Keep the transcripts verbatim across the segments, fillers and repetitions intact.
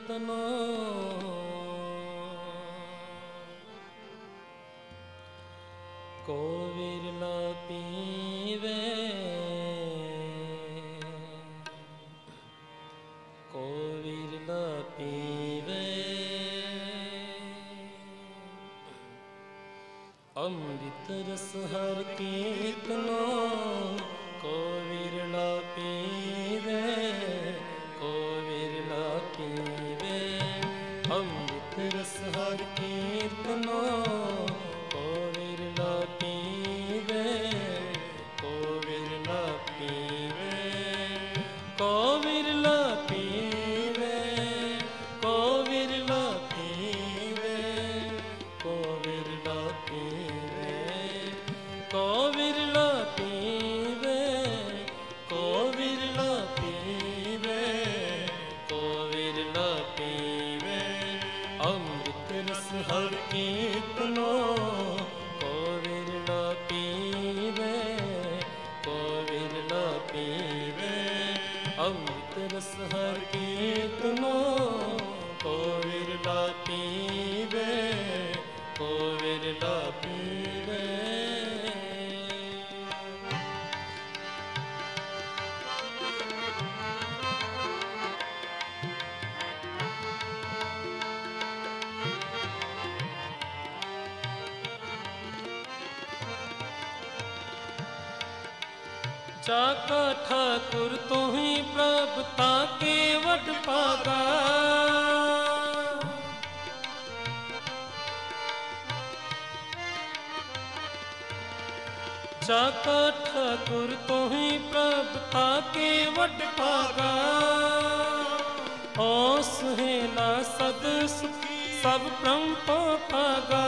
कीर्तनो को विरला पीवे को विरला पीवे अमृत रस हर कीर्तनो को विरला पीवे को विरला पीवे अमृत रस हर कीर्तनो को विरला पीवे को विरला पीवे को विरला पीवे को विरला पीवे को विरला पीवे को विरला पीवे को विरला पीवे को विरला पीवे अमृत रस हर कीर्तनो को विरला पीवे को विरला पीवे अमृत रस हर कीर्तनो को विरला पीवे को विरला पीवे। जाका ठाकुर तो ही प्रभुता के वड पागा जाका ठाकुर तो ही प्रभुता के वड पागा ओ सुहेला सद सुखी सब ब्रह्म को पागा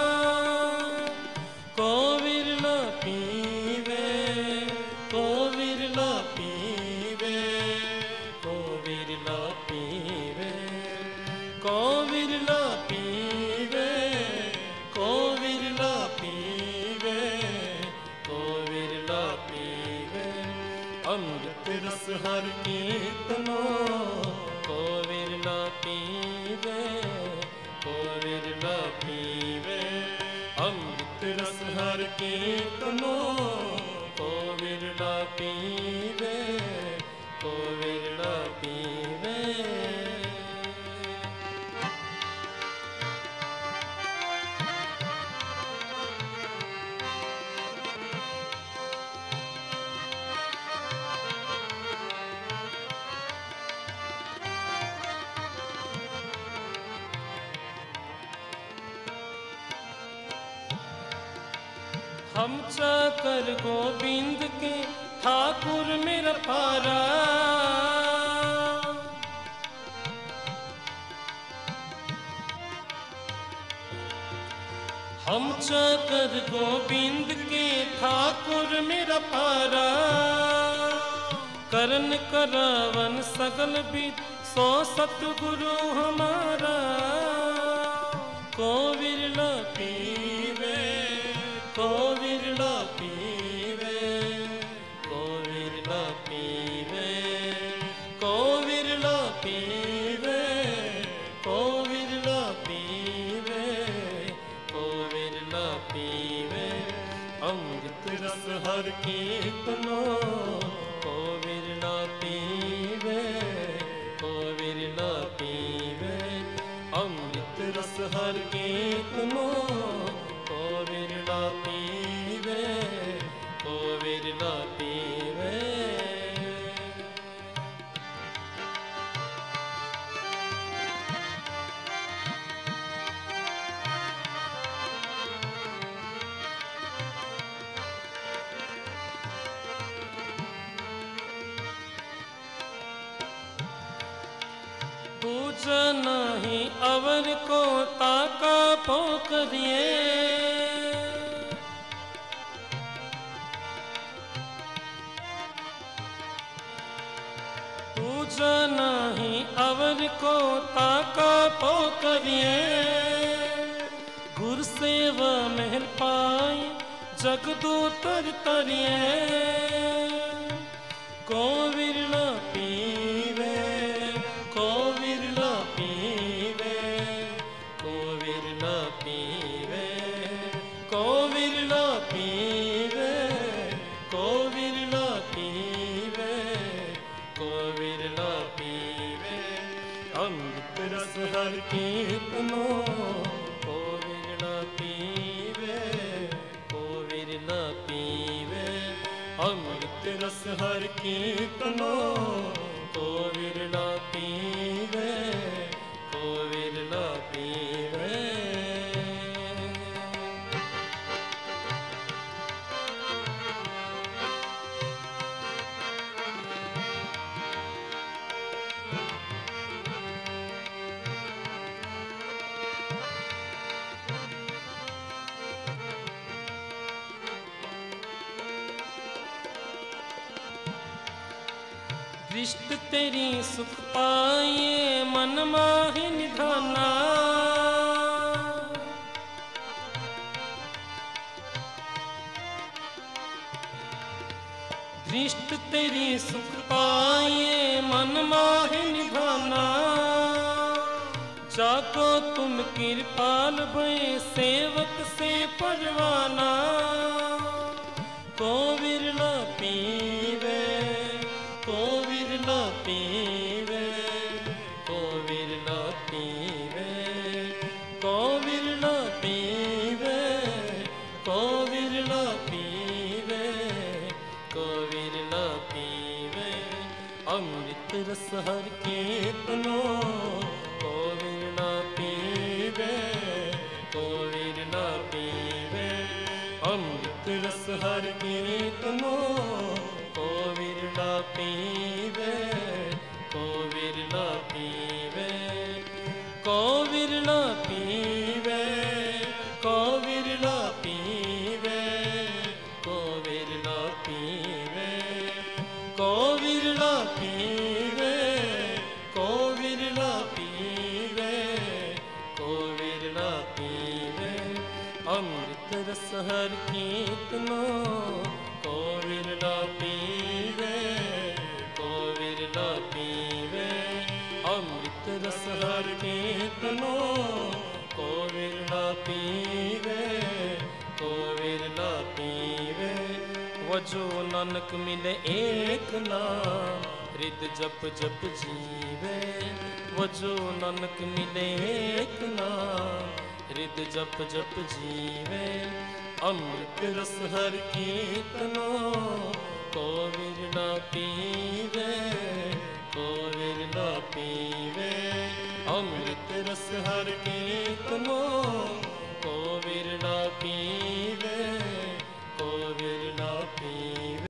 को विरला पीवे को विरला पीवे को विरला पीवे को विरला पीवे को विरला पीवे को विरला पीवे अमृत रस हर कीर्तनो को विरला पीवे को विरला पीवे अमृत रस हर कीर्तनो को विरला पीवे को विरला पीवे। हम चाकर गोविंद के ठाकुर मेरा पारा हम चाकर गोविंद के ठाकुर मेरा पारा करन करावन सगल भी सो सतगुरु हमारा को विरला पीवे को विरला पीवे को विरला पीवे को विरला पीवे को विरला पीवे को विरला पीवे अमृत रस हर कीर्तनो को विरला पीवे को विरला पीवे अमृत रस हर कीर्तनो को विरला पीवे को विरला पीवे। पूजा नहीं अवर को ताका पोकरिए पूजा नहीं अवर को ताका पोकरिए गुर सेवा महल पाए जगदूतर तरिए को विरला पीवे को विरला पीवे अमृत रस हर कीर्तनो को विरला पीवे, को विरला पीवे। अमृत रस हर कीर्तनो को विरला पीवे, को विरला पीवे। दृष्ट तेरी सुख पाए मन माहि निधाना। दृष्ट तेरी सुख पाए मन माहि निधाना। जाको तुम कृपाल भय सेवक से परवाना। को विरला पीवे, को विरला पीवे, को विरला पीवे, को विरला पीवे, को विरला पीवे, को विरला पीवे। अमृत रस हर कीर्तनो को विरला पीवे, को विरला पीवे। अमृत रस हर कीर्तनो को विरला पीवे, को विरला पीवे, को विरला पीवे, को विरला पीवे, को विरला पीवे, को विरला पीवे, को विरला पीवे, को विरला पीवे। अमृत रस हर कीर्तनो को विरला पीवे, को विरला पीवे। अमृत रस हर कीर्तनो को विरला पीवे, को विरला पीवे। वजो नानक मिले एक नाम हृद जप जप जीवे। वजो नानक मिले एक नाम हृद जप जप जीवे। अमृत रस हर कीर्तनो को विरला पीवे, को विरला पीवे। अमृत रस हर कीर्तनो